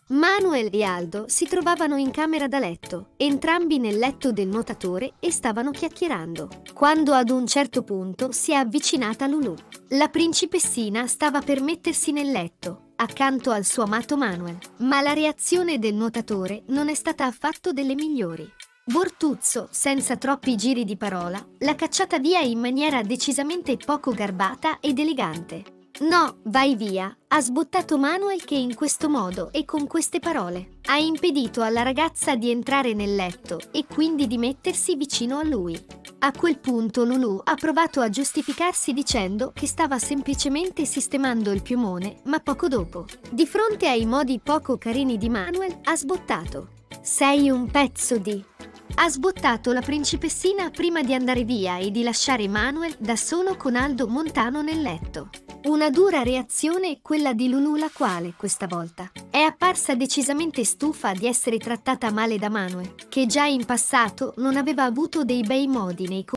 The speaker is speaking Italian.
Manuel e Aldo si trovavano in camera da letto, entrambi nel letto del nuotatore e stavano chiacchierando, quando ad un certo punto si è avvicinata Lulu. La principessina stava per mettersi nel letto, accanto al suo amato Manuel, ma la reazione del nuotatore non è stata affatto delle migliori. Bortuzzo, senza troppi giri di parola, l'ha cacciata via in maniera decisamente poco garbata ed elegante. «No, vai via», ha sbottato Manuel, che in questo modo e con queste parole ha impedito alla ragazza di entrare nel letto e quindi di mettersi vicino a lui. A quel punto Lulu ha provato a giustificarsi dicendo che stava semplicemente sistemando il piumone, ma poco dopo, di fronte ai modi poco carini di Manuel, ha sbottato: «Sei un pezzo di...» Ha sbottato la principessina prima di andare via e di lasciare Manuel da solo con Aldo Montano nel letto. Una dura reazione quella di Lulu, la quale, questa volta, è apparsa decisamente stufa di essere trattata male da Manuel, che già in passato non aveva avuto dei bei modi nei